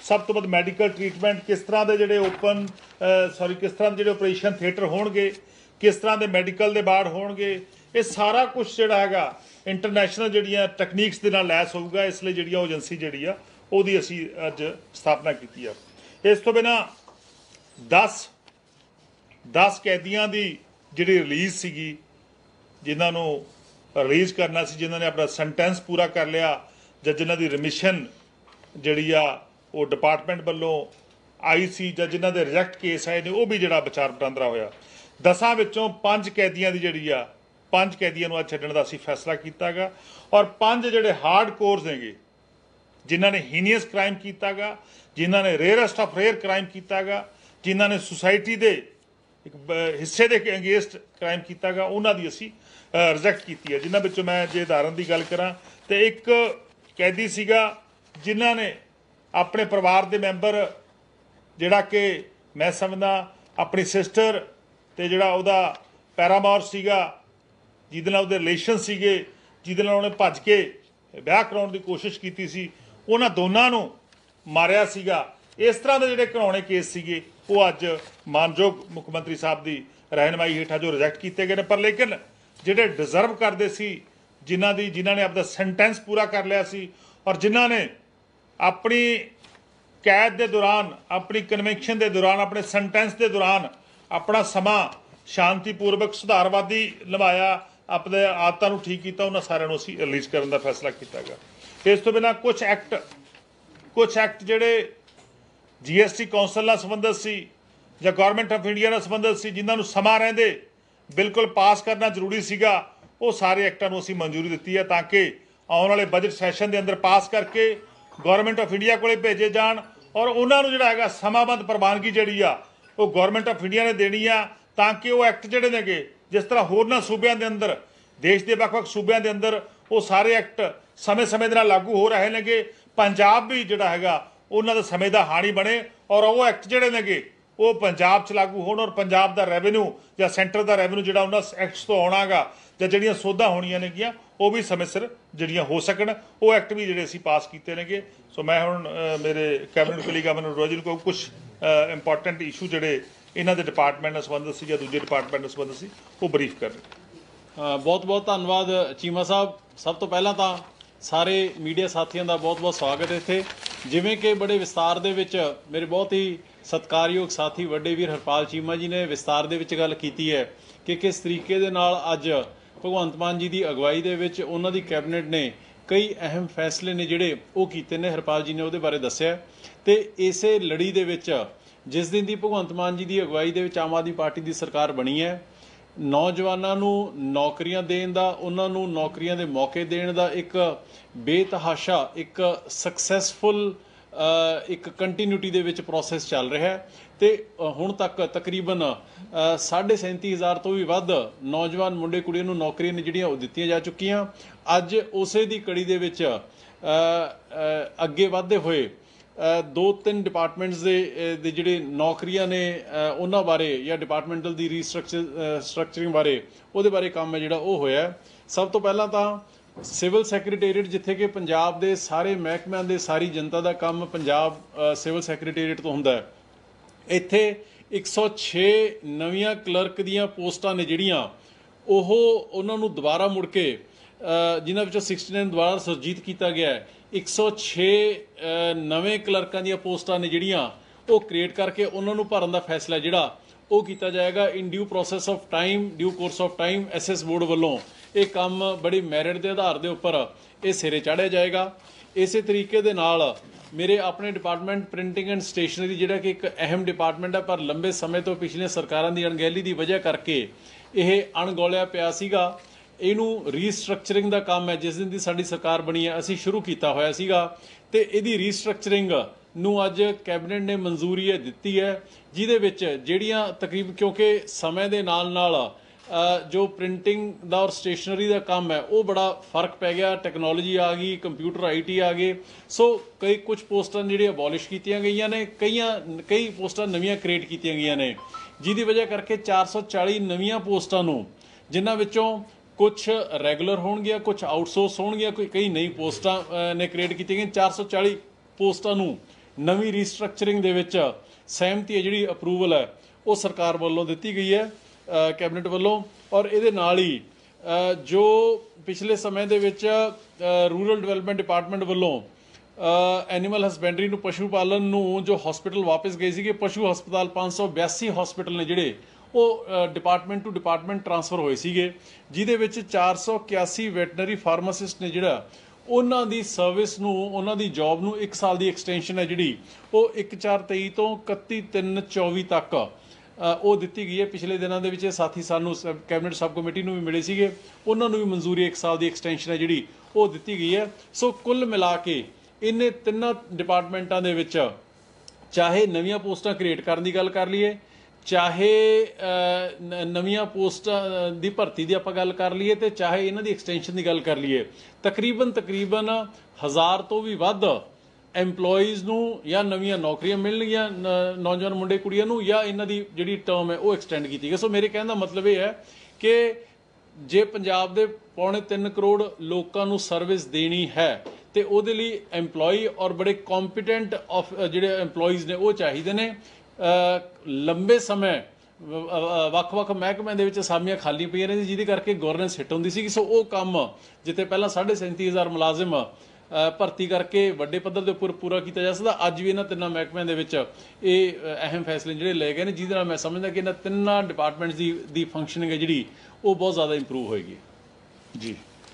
सब तो वध मैडिकल ट्रीटमेंट किस तरह के जोड़े ओपन किस तरह के जोड़े ऑपरेशन थिएटर होणगे, किस तरह के मैडिकल के वार्ड होणगे, ये सारा कुछ जोड़ा है इंटरनैशनल जिहड़ियां टैकनीक्स के नाल लैस होऊगा। इसलिए जिहड़ी वो एजेंसी जिहड़ी आ उहदी असीं अज स्थापना की है। इस तो बिना 10 कैदियों की जिहड़ी रिलीज़ सीगी, जिन्हां नूं रिलीज़ करना सी, जिन्हां ने अपना सेंटेंस पूरा कर लिया जां जिन्हां दी रिमिशन जिहड़ी आ वो डिपार्टमेंट वालों आई सी, जां जिन्हां दे रिजैक्ट केस आए ने, वो भी जिहड़ा विचार वटांदरा होया। 10 विचों 5 कैदियों की जिहड़ी आ 5 कैदियों अज छड्डण दा असीं फैसला कीता गा। और 5 जिहड़े हार्ड कोर्स नेगे, जिन्हां ने हीनियस क्राइम कीता गा, जिन्हां ने रेयरस्ट ऑफ रेयर क्राइम कीता गा, जिन्हां ने सोसाइटी के एक हिस्से के अगेंस्ट क्राइम किया गा, उन्हों की असी रिजैक्ट की है। जिन्होंने विचों मैं जे उदाहरण की गल करा तो एक कैदी सीगा जिन्हों ने अपने परिवार के मैंबर जिहड़ा कि मैं समझदा अपनी सिस्टर ते जिहड़ा उहदा पैरामोर सीगा, जिहदे नाल उहदे रिलेशन सीगे, जिहदे नाल उहने भज के विआह कराउण दी कोशिश कीती सी, उन्हां दोनां नूं मारिया सीगा। इस तरह के जिहड़े घिनौने केस सीगे वो अज मानयोग मुख्यमंत्री साहब की रहनमाई हेठा जो रिजैक्ट किए गए। पर लेकिन जिहड़े डिजर्व करते सी, जिन्हां ने अपना सेंटेंस पूरा कर लिया सी और जिन्हां ने अपनी कैद के दौरान, अपनी कन्वेंशन के दौरान, अपने सेंटेंस के दौरान अपना समा शांतिपूर्वक सुधारवादी निभाया, अपने आदतों ठीक किया, उन्होंने सारिਆਂ ਨੂੰ ਅਸੀਂ रिलीज़ करने का फैसला किया गया। इस तो बिना कुछ एक्ट जिहड़े GST कौंसल नाल संबंधित सी जां गौरमेंट ऑफ इंडिया नाल संबंधित सी, जिन्हां नूं समा रहिंदे बिल्कुल पास करना जरूरी सीगा, वो सारे एक्टां नूं असीं मंजूरी दित्ती है ताकि आउण वाले बजट सैशन के अंदर पास करके गौरमेंट ऑफ इंडिया कोले भेजे जाण और उन्हां नूं जिहड़ा हैगा समाबद्ध प्रवानगी जिहड़ी आ वो गौरमेंट ऑफ इंडिया ने देनी आ, ताकि वो एक्ट जिहड़े नेगे जिस तरह होरनां सूबिਆਂ के अंदर, देश के ਵੱਖ-ਵੱਖ सूबिਆਂ के अंदर वो सारे एक्ट समय समय दे नाल लागू हो रहे नेगे। पंजाब भी जिहड़ा हैगा उन्हां दे समय दा हाणी बने और वो एक्ट जिहड़े नेगे वो पंजाब च लागू होण और पंजाब दा रेवन्यू जां सेंटर दा रेवन्यू जिहड़ा उन्हां एक्ट्स तो आउणा गा जां जिहड़ियां सोधां होणीਆਂ नेगीਆਂ वो भी समय सिर जिहड़ियां हो सकण, वो एक्ट भी जिहड़े असीं पास कीते नेगे। सो मैं हुण मेरे कैबिनेट कलीगा मैनूं रोजी को कुछ इंपॉर्टेंट इशू जिहड़े इन्हां दे डिपार्टमेंट नाल संबंधित सी जां दूजे डिपार्टमेंट नाल संबंधित सी वो ब्रीफ कर रहे। बहुत बहुत धन्यवाद चीमा साहब। सब तो पहला तो सारे मीडिया साथियों का बहुत बहुत स्वागत है इत्थे। जिवें कि बड़े विस्तार दे विच मेरे बहुत ही सत्कारयोग साथी वड्डे वीर हरपाल चीमा जी ने विस्तार दे विच गल कीती है कि किस तरीके दे नाल अज भगवंत मान जी की अगवाई दे विच उन्हां दी कैबिनेट ने कई अहम फैसले ने जिहड़े वो कीते ने, हरपाल जी ने उहदे बारे दस्सिया। ते इसे लड़ी दे विच जिस दिन की भगवंत मान जी की अगवाई दे विच आम आदमी पार्टी की सरकार बनी है, नौजवानों नूं नौकरियां देण दा, उन्हां नूं नौकरियां दे मौके देण दा एक बेतहाशा, एक सक्सैसफुल एक कंटीन्यूटी दे विच प्रोसैस चल रहा है। तो हुण तक तकरीबन 37,500 तो भी वध नौजवान मुंडे कुड़ियां नूं नौकरियां ने जिहड़ियां दित्तियां जा चुकीਆਂ। अज उसे दी कड़ी दे विच अगे वधदे होए 2-3 डिपार्टमेंट्स दे जिहड़े नौकरियां ने उन्हां बारे या डिपार्टमेंटल दी स्ट्रक्चरिंग बारे उहदे बारे काम है जिहड़ा वो होया। सब तो पहला तो सिविल सैकरेटेरिएट, जिथे कि पंजाब दे सारे महकमिਆਂ दे सारी जनता का काम पंजाब सिविल सैकरेटेरिएट तो हुंदा है। इत्थे 106 नवीं क्लर्क दीयां पोस्टां ने जिहड़ियां ओह उन्हां नूं दुबारा मुड़ के जिन्हां विचों 69 दुबारा सुरजीत किया गया है। 106 नवे क्लर्कां दीयां पोस्टां ने जिहड़ियां वो क्रिएट करके उन्हां नूं भरन दा फैसला जिहड़ा वो किया जाएगा in due process of time, due course of time. SS board वालों ये काम बड़ी मैरिट के आधार के उपर ये सिरे चाढ़िया जाएगा। इस तरीके दे नाल मेरे अपने डिपार्टमेंट प्रिंटिंग एंड स्टेशनरी जिहड़ा कि एक अहम डिपार्टमेंट है, पर लंबे समय तो पिछले सरकारों की अणगहली की वजह करके यह अणगौलिया पिया सीगा। इहनूं रीस्ट्रक्चरिंग का काम है जिस दिन की साडी सरकार बनी है असीं शुरू किया होया सीगा, ते इहदी रीस्ट्रक्चरिंग नूं अज कैबिनेट ने मंजूरी दित्ती है, जिहदे विच जिहड़ियां तकरीबन क्योंकि समय दे नाल नाल जो प्रिंटिंग का और स्टेशनरी का काम है वो बड़ा फर्क पै गया, टैक्नोलॉजी आ गई, कंप्यूटर IT आ गए। सो कई कुछ पोस्टां जिहड़ी अबॉलिश कीतियां गईयां ने, कई पोस्टां नवीं क्रिएट कीतियां गईयां ने, जिहदी वजह करके 440 नवीं पोस्टां नूं जिन्हां विचों कुछ रैगूलर होणगियां, कुछ आउटसोर्स होणगियां, कई नई पोस्टां ने क्रिएट की गई। 440 पोस्टां नूं ਨਵੀਂ ਰੀਸਟਰਕਚਰਿੰਗ ਦੇ ਵਿੱਚ ਸਹਿਮਤੀ ਹੈ ਜਿਹੜੀ ਅਪਰੂਵਲ ਹੈ ਉਹ ਸਰਕਾਰ ਵੱਲੋਂ ਦਿੱਤੀ ਗਈ ਹੈ ਕੈਬਨਿਟ ਵੱਲੋਂ। ਔਰ ਇਹਦੇ ਨਾਲ ਹੀ ਜੋ ਪਿਛਲੇ ਸਮੇਂ ਦੇ ਵਿੱਚ ਰੂਰਲ ਡਿਵੈਲਪਮੈਂਟ ਡਿਪਾਰਟਮੈਂਟ ਵੱਲੋਂ ਐਨੀਮਲ ਹਸਬੈਂਡਰੀ ਨੂੰ ਪਸ਼ੂ ਪਾਲਣ ਨੂੰ ਜੋ ਹਸਪੀਟਲ ਵਾਪਸ ਗਏ ਸੀਗੇ, ਪਸ਼ੂ ਹਸਪਤਾਲ 582 ਹਸਪੀਟਲ ਨੇ ਜਿਹੜੇ ਉਹ ਡਿਪਾਰਟਮੈਂਟ ਟੂ ਡਿਪਾਰਟਮੈਂਟ ਟਰਾਂਸਫਰ ਹੋਏ ਸੀਗੇ, ਜਿਹਦੇ ਵਿੱਚ 481 ਵੈਟਨਰੀ ਫਾਰਮਾਸਿਸਟ ਨੇ ਜਿਹੜਾ ਉਹਨਾਂ ਦੀ ਸਰਵਿਸ ਨੂੰ, ਉਹਨਾਂ ਦੀ ਜੌਬ ਨੂੰ 1 ਸਾਲ ਦੀ ਐਕਸਟੈਂਸ਼ਨ ਹੈ ਜਿਹੜੀ ਉਹ 1/4/23 ਤੋਂ 31/3/24 ਤੱਕ ਉਹ ਦਿੱਤੀ ਗਈ ਹੈ। ਪਿਛਲੇ ਦਿਨਾਂ ਦੇ ਵਿੱਚ ਇਹ ਸਾਥੀ ਸਾਨੂੰ ਕੈਬਨਿਟ ਸਬ ਕਮੇਟੀ ਨੂੰ ਵੀ ਮਿਲੇ ਸੀਗੇ, ਉਹਨਾਂ ਨੂੰ ਵੀ ਮਨਜ਼ੂਰੀ 1 ਸਾਲ ਦੀ ਐਕਸਟੈਂਸ਼ਨ ਹੈ ਜਿਹੜੀ ਉਹ ਦਿੱਤੀ ਗਈ ਹੈ। ਸੋ ਕੁੱਲ ਮਿਲਾ ਕੇ ਇਹਨੇ ਤਿੰਨਾਂ ਡਿਪਾਰਟਮੈਂਟਾਂ ਦੇ ਵਿੱਚ ਚਾਹੇ ਨਵੀਆਂ ਪੋਸਟਾਂ ਕ੍ਰੀਏਟ ਕਰਨ ਦੀ ਗੱਲ ਕਰ ਲਈਏ, ਚਾਹੇ ਨਵੀਆਂ ਪੋਸਟਾਂ ਦੀ ਭਰਤੀ ਦੀ ਆਪਾਂ ਗੱਲ ਕਰ ਲਈਏ, ਤੇ ਚਾਹੇ ਇਹਨਾਂ ਦੀ ਐਕਸਟੈਂਸ਼ਨ ਦੀ ਗੱਲ ਕਰ ਲਈਏ, ਤਕਰੀਬਨ 1000 ਤੋਂ ਵੀ ਵੱਧ ਐਮਪਲੋਈਜ਼ ਨੂੰ ਜਾਂ ਨਵੀਆਂ ਨੌਕਰੀਆਂ ਮਿਲਣਗੀਆਂ ਨੌਜਵਾਨ ਮੁੰਡੇ ਕੁੜੀਆਂ ਨੂੰ, ਜਾਂ ਇਹਨਾਂ ਦੀ ਜਿਹੜੀ ਟਰਮ ਹੈ ਉਹ ਐਕਸਟੈਂਡ ਕੀਤੀ ਗਈ। ਸੋ ਮੇਰੇ ਕਹਿਣ ਦਾ ਮਤਲਬ ਇਹ ਹੈ ਕਿ ਜੇ ਪੰਜਾਬ ਦੇ 3.25 ਕਰੋੜ ਲੋਕਾਂ ਨੂੰ ਸਰਵਿਸ ਦੇਣੀ ਹੈ ਤੇ ਉਹਦੇ ਲਈ ਐਮਪਲੋਈ ਔਰ ਬੜੇ ਕੰਪੀਟੈਂਟ ਜਿਹੜੇ ਐਮਪਲੋਈਜ਼ ਨੇ ਉਹ ਚਾਹੀਦੇ ਨੇ। ਲੰਬੇ ਸਮੇਂ ਵੱਖ-ਵੱਖ ਮਹਿਕਮਿਆਂ ਦੇ ਵਿੱਚ ਅਸਾਮੀਆਂ ਖਾਲੀ ਪਈਆਂ ਨੇ ਜਿਹਦੇ ਕਰਕੇ ਗਵਰਨੈਂਸ ਹਿੱਟ ਹੁੰਦੀ ਸੀ। ਸੋ ਉਹ ਕੰਮ ਜਿੱਥੇ ਪਹਿਲਾਂ 37,500 ਮੁਲਾਜ਼ਮ ਭਰਤੀ ਕਰਕੇ ਵੱਡੇ ਪੱਧਰ ਦੇ ਉੱਪਰ ਪੂਰਾ ਕੀਤਾ ਜਾ ਸਕਦਾ, ਅੱਜ ਵੀ ਇਹਨਾਂ ਤਿੰਨਾਂ ਮਹਿਕਮਿਆਂ ਦੇ ਵਿੱਚ ਇਹ ਅਹਿਮ ਫੈਸਲੇ ਜਿਹੜੇ ਲਏ ਗਏ ਨੇ, ਜਿਹਦੇ ਨਾਲ ਮੈਂ ਸਮਝਦਾ ਕਿ ਇਹਨਾਂ ਤਿੰਨਾਂ ਡਿਪਾਰਟਮੈਂਟਸ ਦੀ ਫੰਕਸ਼ਨਿੰਗ ਹੈ ਜਿਹੜੀ ਉਹ ਬਹੁਤ ਜ਼ਿਆਦਾ ਇੰਪਰੂਵ ਹੋਏਗੀ। ਜੀ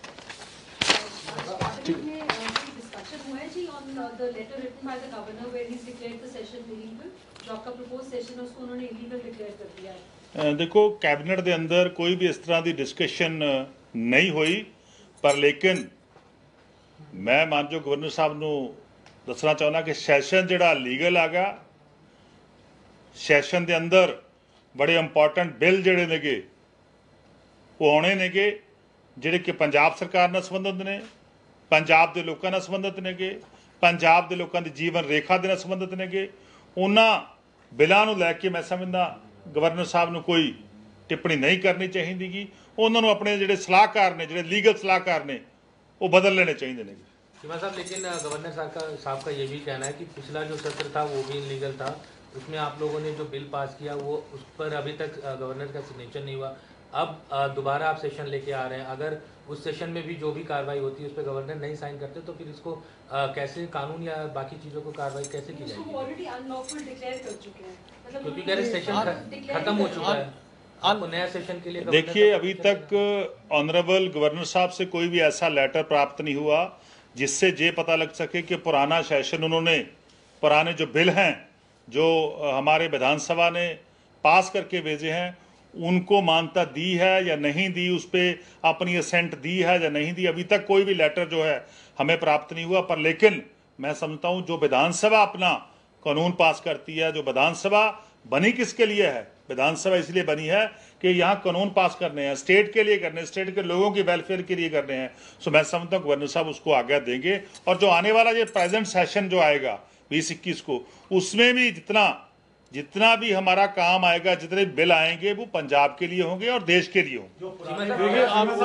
देखो कैबिनेट के अंदर कोई भी इस तरह की डिस्कशन नहीं हुई, पर लेकिन मैं मानजो गवर्नर साहब नूं दसना चाहना कि सैशन जिहड़ा लीगल आ गया, सैशन के अंदर बड़े इंपॉर्टेंट बिल जिहड़े नेगे वो आने नेगे, जिहड़े कि पंजाब सरकार नाल संबंधित ने, पंजाब के लोगों नाल संबंधित नेगे, पंजाब के लोगों की जीवन रेखा दे नाल संबंधित नेगे। उन्हां बिलों नूं लैके मैं समझदा गवर्नर साहब नूं कोई टिप्पणी नहीं करनी चाहिए। उन्होंने अपने जिहड़े सलाहकार ने, जिहड़े लीगल सलाहकार ने, वो बदल लेने चाहिए ने। चीमा साहब, लेकिन गवर्नर साहब का ये भी कहना है कि पिछला जो सत्र था वो भी इनलीगल था, उसमें आप लोगों ने जो बिल पास किया वो उस पर अभी तक गवर्नर का सिग्नेचर नहीं हुआ। अब दोबारा आप सेशन लेके आ रहे हैं, अगर उस सेशन में भी जो भी कार्रवाई होती है उस पर गवर्नर नहीं साइन करते तो फिर इसको कैसे कानून या बाकी चीज़ों को कार्रवाई कैसे की जाएगी? ऑलरेडी अनलॉफुल डिक्लेयर कर चुके हैं, मतलब क्योंकि कह रहे सेशन खत्म हो चुका है, आपको नया सेशन के लिए। देखिए, अभी तक ऑनरेबल गवर्नर साहब से कोई भी ऐसा लेटर प्राप्त नहीं हुआ जिससे ये पता लग सके कि पुराना सेशन उन्होंने, पुराने जो बिल हैं जो हमारे विधानसभा ने पास करके भेजे हैं उनको मान्यता दी है या नहीं दी, उस पर अपनी असेंट दी है या नहीं दी, अभी तक कोई भी लेटर जो है हमें प्राप्त नहीं हुआ। पर लेकिन मैं समझता हूँ जो विधानसभा अपना कानून पास करती है, जो विधानसभा बनी किसके लिए है, विधानसभा इसलिए बनी है कि यहाँ कानून पास करने हैं, स्टेट के लिए करने हैं, स्टेट के लोगों की वेलफेयर के लिए करने हैं। सो मैं समझता हूँ गवर्नर साहब उसको आज्ञा देंगे, और जो आने वाला ये प्रेजेंट सेशन जो आएगा 2021 को, उसमें भी जितना भी हमारा काम आएगा, जितने बिल आएंगे वो पंजाब के लिए होंगे और देश के लिए होंगे।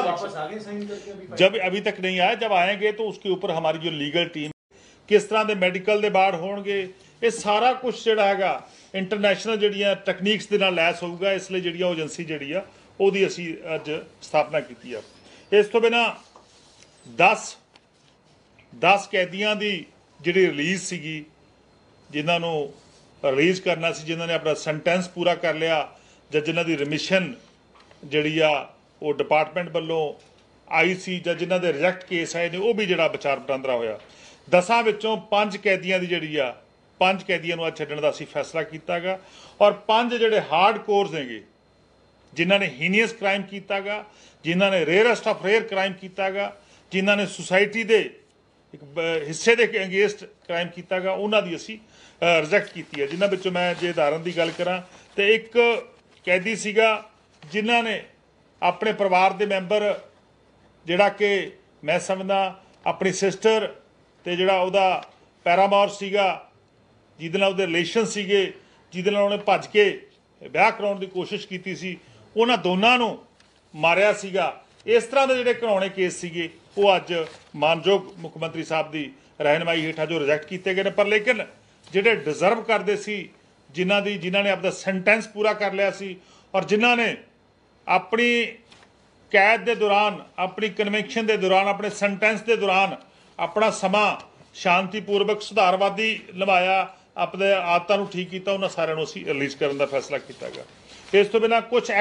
जब अभी तक नहीं आए, जब आएंगे तो उसके ऊपर हमारी जो लीगल टीम किस तरह के मैडिकल के बाढ़ होंगे, ये सारा कुछ जिहड़ा हैगा इंटरनेशनल जिहड़ियां टैक्नीक्स दे नाल लैस होऊगा। इसलिए जिहड़ी वो एजेंसी जिहड़ी आ ओहदी असीं अज स्थापना कीती आ। इस तो बिना 10 कैदियां दी जिहड़ी रिलीज़ सीगी, जिन्हां नूं रिलीज़ करना सी, जिन्होंने अपना सेंटेंस पूरा कर लिया, ਜਾਂ जिन्हां दी रिमिशन जिहड़ी आ वो डिपार्टमेंट ਵੱਲੋਂ आई सी, ਜਾਂ जिन्हां दे रिजैक्ट केस आए ने वो भी जिहड़ा विचार वटांदरा होया। 10 ਵਿੱਚੋਂ 5 कैदियां दी जिहड़ी आ 5 कैदियां नूं अज छड्डण दा असीं फैसला कीता गा, और 5 जिहड़े हार्ड कोर्स नेगे जिन्हां ने हीनियस क्राइम कीता गा, जिन्हां ने रेयरेस्ट ऑफ रेयर क्राइम कीता गा, जिन्हां ने सोसाइटी दे एक हिस्से के अगेंस्ट क्राइम किया गया, उन्होंने असी रिजैक्ट की है। जिन्होंने विचों मैं जे उदाहरण की गल करा तो एक कैदी सीगा जिन्हों ने अपने परिवार के मैंबर जिहड़ा कि मैं समझदा अपनी सिस्टर ते जिहड़ा उहदा पैरामोर सीगा, जिहदे नाल उहदे रिलेशन सीगे, जिहदे नाल उहने भज के विआह कराउण दी कोशिश कीती सी, उन्हां दोनां नूं मारिया सीगा। इस तरह के जिहड़े घिनौणे केस सीगे वो अज मानयोग मुख मंत्री साहब की रहनमाई हेठा जो रिजैक्ट किए गए। पर लेकिन ਜਿਹੜੇ ਡਿਜ਼ਰਵ ਕਰਦੇ ਸੀ, ਜਿਨ੍ਹਾਂ ਨੇ ਆਪਣਾ ਸੈਂਟੈਂਸ ਪੂਰਾ ਕਰ ਲਿਆ ਸੀ ਔਰ ਜਿਨ੍ਹਾਂ ਨੇ ਆਪਣੀ कैद के दौरान, अपनी कन्वेंशन के दौरान, अपने सेंटेंस के दौरान अपना समा शांतिपूर्वक सुधारवादी निभाया, अपने आदतों को ठीक किया, उन्होंने सारे असीं रिलीज़ करने का फैसला किया गया। इस तो बिना कुछ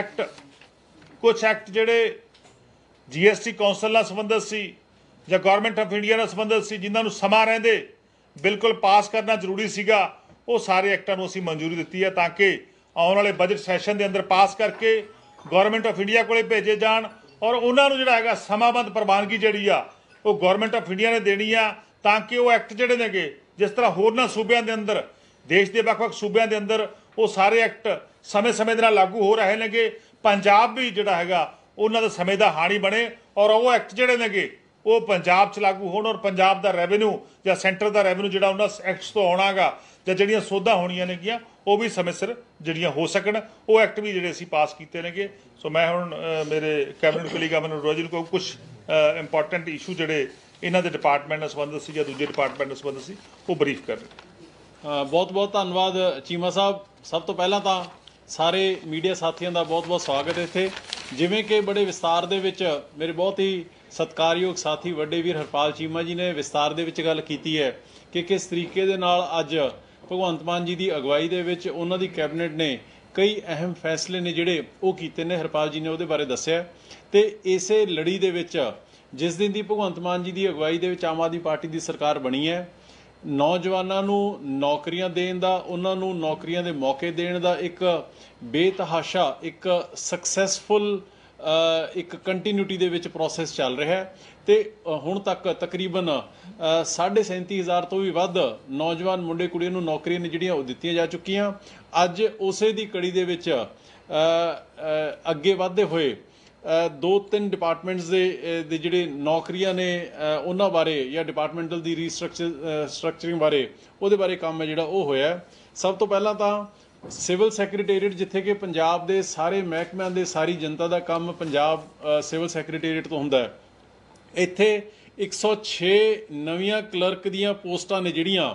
एक्ट जिहड़े GST कौंसल नाल संबंधित सी जां गौरमेंट ऑफ इंडिया नाल संबंधित सी, जिन्होंने समा रहिंदे बिल्कुल पास करना जरूरी सीगा, वो सारे एक्टां नूं असीं मंजूरी दित्ती है ताकि आने वाले बजट सैशन के अंदर पास करके गौरमेंट ऑफ इंडिया को भेजे जाण और उन्होंने जिहड़ा हैगा समाबंध प्रवानगी जिहड़ी आ वो गौरमेंट ऑफ इंडिया ने देनी आ, ताकि वो एक्ट जिहड़े नेगे जिस तरह होरनां सूबिਆਂ के अंदर, देश के ਵੱਖ-ਵੱਖ सूबिਆਂ के अंदर वो सारे एक्ट समय समय ਦੇ ਨਾਲ लागू हो रहे नेगे, पंजाब भी जिहड़ा हैगा उन्हां दे समय दा हाणी बने और वो एक्ट जिहड़े नेगे वो पंजाब च लागू होण और पंजाब दा रेवेन्यू ਜਾਂ सेंटर दा रेवेन्यू जिहड़ा उन्हां एक्ट्स तो आउणागा ਜਾਂ ਜਿਹੜੀਆਂ ਸੋਧਾਂ ਹੋਣੀਆਂ ਨੇਗੀਆਂ ਉਹ ਵੀ ਸਮੇਂ ਸਿਰ ਜਿਹੜੀਆਂ ਹੋ ਸਕਣ, ਉਹ ਐਕਟ ਵੀ ਜਿਹੜੇ ਅਸੀਂ ਪਾਸ ਕੀਤੇ ਨੇਗੇ। ਸੋ ਮੈਂ ਹੁਣ ਮੇਰੇ ਕੈਬਨਿਟ ਕਲੀਗ ਅਮਨ ਰੋਜਨ ਕੋ ਕੁਝ ਇੰਪੋਰਟੈਂਟ ਇਸ਼ੂ ਜਿਹੜੇ ਇਹਨਾਂ ਦੇ ਡਿਪਾਰਟਮੈਂਟ ਨਾਲ ਸੰਬੰਧਿਤ ਸੀ ਜਾਂ ਦੂਜੇ ਡਿਪਾਰਟਮੈਂਟ ਨਾਲ ਸੰਬੰਧਿਤ ਸੀ ਉਹ ਬਰੀਫ ਕਰ ਰਹੇ। ਬਹੁਤ ਬਹੁਤ ਧੰਨਵਾਦ ਚੀਮਾ ਸਾਹਿਬ। ਸਭ ਤੋਂ ਪਹਿਲਾਂ ਤਾਂ ਸਾਰੇ ਮੀਡੀਆ ਸਾਥੀਆਂ ਦਾ ਬਹੁਤ ਬਹੁਤ ਸਵਾਗਤ ਹੈ ਇੱਥੇ। ਜਿਵੇਂ ਕਿ ਬੜੇ ਵਿਸਤਾਰ ਦੇ ਵਿੱਚ ਮੇਰੇ ਬਹੁਤ ਹੀ ਸਤਿਕਾਰਯੋਗ ਸਾਥੀ ਵੱਡੇ ਵੀਰ ਹਰਪਾਲ ਚੀਮਾ ਜੀ ਨੇ ਵਿਸਤਾਰ ਦੇ ਵਿੱਚ ਗੱਲ ਕੀਤੀ ਹੈ ਕਿ ਕਿਸ ਤਰੀਕੇ ਦੇ ਨਾਲ ਅੱਜ ਭਗਵੰਤ ਮਾਨ ਜੀ ਦੀ ਅਗਵਾਈ ਦੇ ਵਿੱਚ ਉਹਨਾਂ ਦੀ ਕੈਬਨਿਟ ਨੇ ਕਈ ਅਹਿਮ ਫੈਸਲੇ ਨੇ ਜਿਹੜੇ ਉਹ ਕੀਤੇ ਨੇ। ਹਰਪਾਲ ਜੀ ਨੇ ਉਹਦੇ ਬਾਰੇ ਦੱਸਿਆ ਤੇ ਇਸੇ ਲੜੀ ਦੇ ਵਿੱਚ ਜਿਸ ਦਿਨ ਦੀ ਭਗਵੰਤ ਮਾਨ ਜੀ ਦੀ ਅਗਵਾਈ ਦੇ ਵਿੱਚ ਆਮ ਆਦਮੀ ਪਾਰਟੀ ਦੀ ਸਰਕਾਰ ਬਣੀ ਹੈ, ਨੌਜਵਾਨਾਂ ਨੂੰ ਨੌਕਰੀਆਂ ਦੇਣ ਦਾ, ਉਹਨਾਂ ਨੂੰ ਨੌਕਰੀਆਂ ਦੇ ਮੌਕੇ ਦੇਣ ਦਾ ਇੱਕ ਬੇਤਹਾਸ਼ਾ, ਇੱਕ ਸਕਸੈਸਫੁਲ ਇੱਕ ਕੰਟੀਨਿਊਟੀ ਦੇ ਵਿੱਚ ਪ੍ਰੋਸੈਸ ਚੱਲ ਰਿਹਾ ਹੈ ਤੇ ਹੁਣ ਤੱਕ ਤਕਰੀਬਨ 37,500 ਤੋਂ ਵੀ ਵੱਧ ਨੌਜਵਾਨ ਮੁੰਡੇ ਕੁੜੀਆਂ ਨੂੰ ਨੌਕਰੀਆਂ ਨੇ ਜਿਹੜੀਆਂ ਉਹ ਦਿੱਤੀਆਂ ਜਾ ਚੁੱਕੀਆਂ। ਅੱਜ ਉਸੇ ਦੀ ਕੜੀ ਦੇ ਵਿੱਚ ਅੱਗੇ ਵਧਦੇ ਹੋਏ 2-3 ਡਿਪਾਰਟਮੈਂਟਸ ਦੇ ਜਿਹੜੇ ਨੌਕਰੀਆਂ ਨੇ ਉਹਨਾਂ ਬਾਰੇ ਜਾਂ ਡਿਪਾਰਟਮੈਂਟਲ ਦੀ ਸਟਰਕਚਰਿੰਗ ਬਾਰੇ ਉਹਦੇ ਬਾਰੇ ਕੰਮ ਹੈ ਜਿਹੜਾ ਉਹ ਹੋਇਆ। ਸਭ ਤੋਂ ਪਹਿਲਾਂ ਤਾਂ ਸਿਵਲ ਸੈਕਟਰੀਏਟ, ਜਿੱਥੇ ਕਿ ਪੰਜਾਬ ਦੇ ਸਾਰੇ ਮਹਿਕਮਿਆਂ ਦੇ ਸਾਰੀ ਜਨਤਾ ਦਾ ਕੰਮ ਪੰਜਾਬ ਸਿਵਲ ਸੈਕਟਰੀਏਟ ਤੋਂ ਹੁੰਦਾ ਹੈ, ਇੱਥੇ 106 ਨਵੀਆਂ ਕਲਰਕ ਦੀਆਂ ਪੋਸਟਾਂ ਨੇ ਜਿਹੜੀਆਂ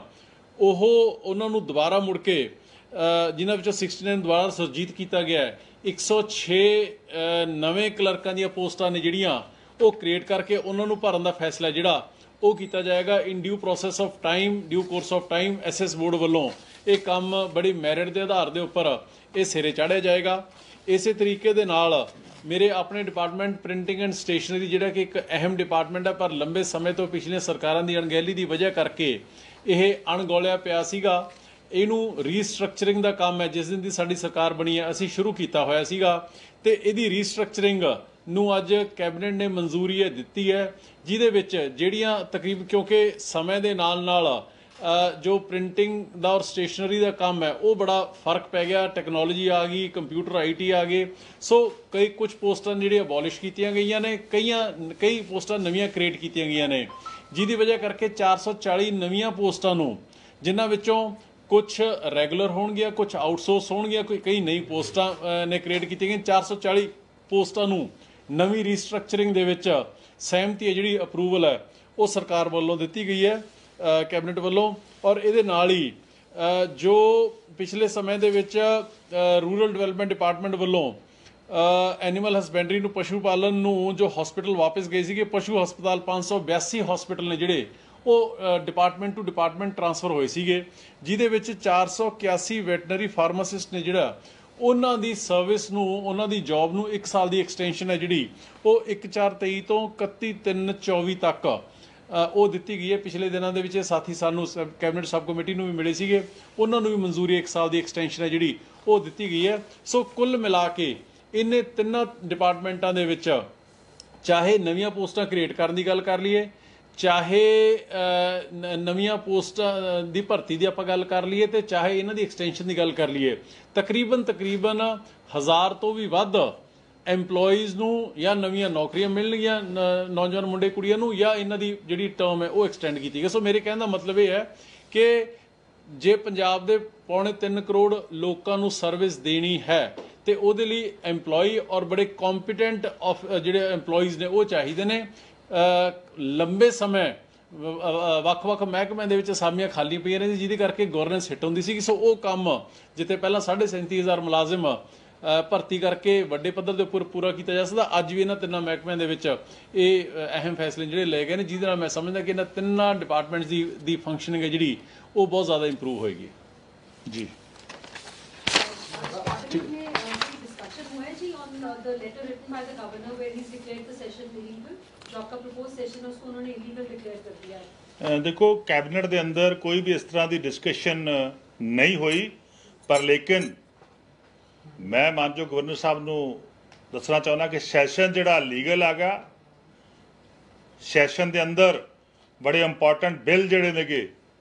ਉਹਨਾਂ ਨੂੰ ਦੁਬਾਰਾ ਮੁੜ ਕੇ ਜਿਨ੍ਹਾਂ ਵਿੱਚੋਂ 69 ਦੁਬਾਰਾ ਸੁਰਜੀਤ ਕੀਤਾ ਗਿਆ ਹੈ। 106 ਨਵੇਂ ਕਲਰਕਾਂ ਦੀਆਂ ਪੋਸਟਾਂ ਨੇ ਜਿਹੜੀਆਂ ਉਹ ਕ੍ਰੀਏਟ ਕਰਕੇ ਉਹਨਾਂ ਨੂੰ ਭਰਨ ਦਾ ਫੈਸਲਾ ਜਿਹੜਾ ਉਹ ਕੀਤਾ ਜਾਏਗਾ in due process of time, due course of time. SS board ਵੱਲੋਂ ਇਹ ਕੰਮ ਬੜੀ ਮੈਰਿਟ ਦੇ ਆਧਾਰ ਦੇ ਉੱਪਰ ਇਹ ਸਿਰੇ ਚਾੜਿਆ ਜਾਏਗਾ। ਇਸੇ ਤਰੀਕੇ ਦੇ ਨਾਲ ਮੇਰੇ ਆਪਣੇ ਡਿਪਾਰਟਮੈਂਟ ਪ੍ਰਿੰਟਿੰਗ ਐਂਡ ਸਟੇਸ਼ਨਰੀ, ਜਿਹੜਾ ਕਿ ਇੱਕ ਅਹਿਮ ਡਿਪਾਰਟਮੈਂਟ ਹੈ ਪਰ ਲੰਬੇ ਸਮੇਂ ਤੋਂ ਪਿਛਲੀਆਂ ਸਰਕਾਰਾਂ ਦੀ ਅਣਗਹਿਲੀ ਦੀ ਵਜ੍ਹਾ ਕਰਕੇ ਇਹ ਅਣਗੌਲਿਆ ਪਿਆ ਸੀਗਾ, ਇਹਨੂੰ ਰੀਸਟਰਕਚਰਿੰਗ ਦਾ ਕੰਮ ਹੈ ਜਿਸ ਦਿਨ ਦੀ ਸਾਡੀ ਸਰਕਾਰ ਬਣੀ ਹੈ ਅਸੀਂ ਸ਼ੁਰੂ ਕੀਤਾ ਹੋਇਆ ਸੀਗਾ ਤੇ ਇਹਦੀ ਰੀਸਟਰਕਚਰਿੰਗ ਨੂੰ ਅੱਜ ਕੈਬਨਿਟ ਨੇ ਮਨਜ਼ੂਰੀ ਦਿੱਤੀ ਹੈ, ਜਿਹਦੇ ਵਿੱਚ ਜਿਹੜੀਆਂ ਤਕਰੀਬਨ ਕਿਉਂਕਿ ਸਮੇਂ ਦੇ ਨਾਲ ਨਾਲ ਜੋ ਪ੍ਰਿੰਟਿੰਗ ਦਾ ਔਰ ਸਟੇਸ਼ਨਰੀ ਦਾ ਕੰਮ ਹੈ ਉਹ ਬੜਾ ਫਰਕ ਪੈ ਗਿਆ, ਟੈਕਨੋਲੋਜੀ ਆ ਗਈ, ਕੰਪਿਊਟਰ IT ਆ ਗਏ। ਸੋ ਕੁਝ ਪੋਸਟਾਂ ਜਿਹੜੀਆਂ ਅਬੋਲਿਸ਼ ਕੀਤੀਆਂ ਗਈਆਂ ਨੇ, ਕਈ ਪੋਸਟਾਂ ਨਵੀਆਂ ਕ੍ਰੀਏਟ ਕੀਤੀਆਂ ਗਈਆਂ ਨੇ, ਜਿਹਦੀ ਵਜ੍ਹਾ ਕਰਕੇ 440 ਨਵੀਆਂ ਪੋਸਟਾਂ ਨੂੰ, ਜਿਨ੍ਹਾਂ ਵਿੱਚੋਂ ਕੁਝ ਰੈਗੂਲਰ ਹੋਣਗੀਆਂ, ਕੁਝ ਆਊਟਸੋਰਸ ਹੋਣਗੀਆਂ, ਕਈ ਨਈ ਪੋਸਟਾਂ ਨੇ ਕ੍ਰੀਏਟ ਕੀਤੀਆਂ ਗਈਆਂ। 440 ਪੋਸਟਾਂ ਨੂੰ ਨਵੀਂ ਰੀਸਟਰਕਚਰਿੰਗ ਦੇ ਵਿੱਚ ਸਹਿਮਤੀ ਹੈ ਜਿਹੜੀ ਅਪਰੂਵਲ ਹੈ ਉਹ ਸਰਕਾਰ ਵੱਲੋਂ ਦਿੱਤੀ ਗਈ ਹੈ ਕੈਬਨਿਟ ਵੱਲੋਂ। ਔਰ ਇਹਦੇ ਨਾਲ ਹੀ ਜੋ ਪਿਛਲੇ ਸਮੇਂ ਦੇ ਵਿੱਚ ਰੂਰਲ ਡਿਵੈਲਪਮੈਂਟ ਡਿਪਾਰਟਮੈਂਟ ਵੱਲੋਂ ਐਨੀਮਲ ਹਸਬੈਂਡਰੀ ਨੂੰ, ਪਸ਼ੂ ਪਾਲਣ ਨੂੰ ਜੋ ਹਸਪੀਟਲ ਵਾਪਸ ਗਏ ਸੀਗੇ, ਪਸ਼ੂ ਹਸਪਤਾਲ 582 ਹਸਪੀਟਲ ਨੇ ਜਿਹੜੇ ਉਹ ਡਿਪਾਰਟਮੈਂਟ ਟੂ ਡਿਪਾਰਟਮੈਂਟ ਟਰਾਂਸਫਰ ਹੋਏ ਸੀਗੇ, ਜਿਹਦੇ ਵਿੱਚ 481 ਵੈਟਨਰੀ ਫਾਰਮਾਸਿਸਟ ਨੇ ਜਿਹੜਾ ਉਹਨਾਂ ਦੀ ਸਰਵਿਸ ਨੂੰ, ਉਹਨਾਂ ਦੀ ਜੌਬ ਨੂੰ 1 ਸਾਲ ਦੀ ਐਕਸਟੈਂਸ਼ਨ ਹੈ ਜਿਹੜੀ ਉਹ 1/4/23 ਤੋਂ 31/3/24 ਤੱਕ ਉਹ ਦਿੱਤੀ ਗਈ ਹੈ। ਪਿਛਲੇ ਦਿਨਾਂ ਦੇ ਵਿੱਚ ਸਾਥੀ ਸਾਨੂੰ ਕੈਬਨਿਟ ਸਬ ਕਮੇਟੀ ਨੂੰ ਵੀ ਮਿਲੇ ਸੀਗੇ, ਉਹਨਾਂ ਨੂੰ ਵੀ ਮਨਜ਼ੂਰੀ 1 ਸਾਲ ਦੀ ਐਕਸਟੈਂਸ਼ਨ ਹੈ ਜਿਹੜੀ ਉਹ ਦਿੱਤੀ ਗਈ ਹੈ। ਸੋ ਕੁੱਲ ਮਿਲਾ ਕੇ ਇਹਨੇ ਤਿੰਨਾਂ ਡਿਪਾਰਟਮੈਂਟਾਂ ਦੇ ਵਿੱਚ ਚਾਹੇ ਨਵੀਆਂ ਪੋਸਟਾਂ ਕ੍ਰੀਏਟ ਕਰਨ ਦੀ ਗੱਲ ਕਰ ਲਈਏ, ਚਾਹੇ ਨਵੀਆਂ ਪੋਸਟਾਂ ਦੀ ਭਰਤੀ ਦੀ ਆਪਾਂ ਗੱਲ ਕਰ ਲਈਏ ਤੇ ਚਾਹੇ ਇਹਨਾਂ ਦੀ ਐਕਸਟੈਂਸ਼ਨ ਦੀ ਗੱਲ ਕਰ ਲਈਏ, ਤਕਰੀਬਨ 1000 ਤੋਂ ਵੀ ਵੱਧ ਐਮਪਲੋਈਜ਼ ਨੂੰ ਜਾਂ ਨਵੀਆਂ ਨੌਕਰੀਆਂ ਮਿਲਣਗੀਆਂ ਨੌਜਵਾਨ ਮੁੰਡੇ ਕੁੜੀਆਂ ਨੂੰ, ਜਾਂ ਇਹਨਾਂ ਦੀ ਜਿਹੜੀ ਟਰਮ ਹੈ ਉਹ ਐਕਸਟੈਂਡ ਕੀਤੀ ਗਈ। ਸੋ ਮੇਰੇ ਕਹਿਣ ਦਾ ਮਤਲਬ ਇਹ ਹੈ ਕਿ ਜੇ ਪੰਜਾਬ ਦੇ 3.25 ਕਰੋੜ ਲੋਕਾਂ ਨੂੰ ਸਰਵਿਸ ਦੇਣੀ ਹੈ ਤੇ ਉਹਦੇ ਲਈ ਐਮਪਲੋਈ ਔਰ ਬੜੇ ਕੰਪੀਟੈਂਟ ਜਿਹੜੇ ਐਮਪਲੋਈਜ਼ ਨੇ ਉਹ ਚਾਹੀਦੇ ਨੇ। ਲੰਬੇ ਸਮੇਂ ਵੱਖ-ਵੱਖ ਮਹਿਕਮਿਆਂ ਦੇ ਵਿੱਚ ਅਸਾਮੀਆਂ ਖਾਲੀ ਪਈਆਂ ਨੇ ਜਿਹਦੇ ਕਰਕੇ ਗਵਰਨੈਂਸ ਹਿੱਟ ਹੁੰਦੀ ਸੀ। ਸੋ ਉਹ ਕੰਮ ਜਿੱਥੇ ਪਹਿਲਾਂ 37,500 ਮੁਲਾਜ਼ਮ ਭਰਤੀ ਕਰਕੇ ਵੱਡੇ ਪੱਧਰ ਦੇ ਉੱਪਰ ਪੂਰਾ ਕੀਤਾ ਜਾ ਸਕਦਾ, ਅੱਜ ਵੀ ਇਹਨਾਂ ਤਿੰਨਾਂ ਮਹਿਕਮਿਆਂ ਦੇ ਵਿੱਚ ਇਹ ਅਹਿਮ ਫੈਸਲੇ ਜਿਹੜੇ ਲਏ ਗਏ ਨੇ, ਜਿਹਦੇ ਨਾਲ ਮੈਂ ਸਮਝਦਾ ਕਿ ਇਹਨਾਂ ਤਿੰਨਾਂ ਡਿਪਾਰਟਮੈਂਟਸ ਦੀ ਫੰਕਸ਼ਨਿੰਗ ਹੈ ਜਿਹੜੀ ਉਹ ਬਹੁਤ ਜ਼ਿਆਦਾ ਇੰਪਰੂਵ ਹੋਏਗੀ। ਜੀ देखो कैबिनेट के अंदर कोई भी इस तरह की डिस्कशन नहीं हुई, पर लेकिन मैं मानजो गवर्नर साहब नूं दसना चाहना कि सैशन जिहड़ा लीगल आ गया, सैशन के अंदर बड़े इंपॉर्टेंट बिल जिहड़े नेगे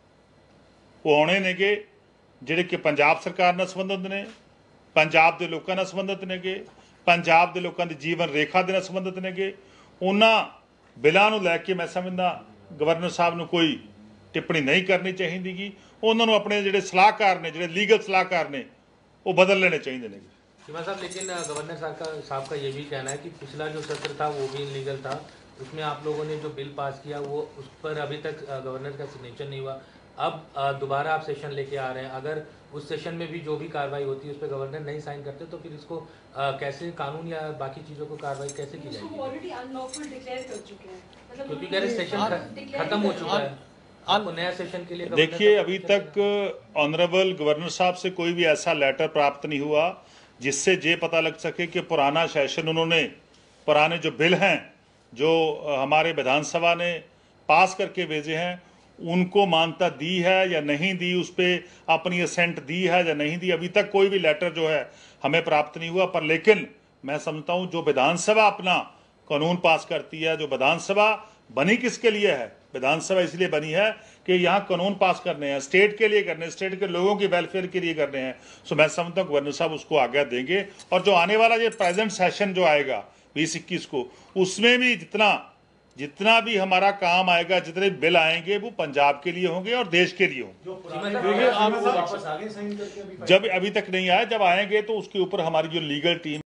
वो आने नेगे जिहड़े कि पंजाब सरकार नाल संबंधित ने, पंजाब के लोगों नाल संबंधित नेगे, पंजाब के लोगों की जीवन रेखा के नाल संबंधित नेगे। उन्हां बिलों नूं लैके मैं समझदा गवर्नर साहब नूं कोई टिप्पणी नहीं करनी चाहिए। उन्होंने अपने जिहड़े सलाहकार ने, जिहड़े लीगल सलाहकार ने, वो बदल लेने चाहिए ने। चीमा साहब, लेकिन गवर्नर साहब का ये भी कहना है कि पिछला जो सत्र था वो भी इलीगल था, उसमें आप लोगों ने जो बिल पास किया वो उस पर अभी तक गवर्नर का सिग्नेचर नहीं हुआ। अब दोबारा आप सेशन लेके आ रहे हैं, अगर उस सेशन में भी जो भी कार्रवाई होती है उस पर गवर्नर नहीं साइन करते तो फिर इसको कैसे कानून या बाकी चीज़ों को कार्रवाई कैसे की जाएगी? ऑलरेडी अनलॉफुल डिक्लेयर कर चुके हैं, मतलब क्योंकि कह रहे सेशन खत्म हो चुका है, आपको नया सेशन के लिए देखिए अभी तक ऑनरेबल गवर्नर साहब से कोई भी ऐसा लेटर प्राप्त नहीं हुआ जिससे ये पता लग सके कि पुराना सेशन उन्होंने पुराने जो बिल हैं जो हमारे विधानसभा ने पास करके भेजे हैं उनको मान्यता दी है या नहीं दी, उस पर अपनी असेंट दी है या नहीं दी। अभी तक कोई भी लेटर जो है हमें प्राप्त नहीं हुआ, पर लेकिन मैं समझता हूँ जो विधानसभा अपना कानून पास करती है, जो विधानसभा बनी किसके लिए है, विधानसभा इसलिए बनी है कि यहाँ कानून पास करने हैं, स्टेट के लिए करने हैं, स्टेट के लोगों की वेलफेयर के लिए करने हैं। सो मैं समझता हूँ गवर्नर साहब उसको आज्ञा देंगे, और जो आने वाला ये प्रेजेंट सेशन जो आएगा 2021 को, उसमें भी जितना भी हमारा काम आएगा, जितने बिल आएंगे वो पंजाब के लिए होंगे और देश के लिए होंगे। जब अभी तक नहीं आया, जब आएंगे तो उसके ऊपर हमारी जो लीगल टीम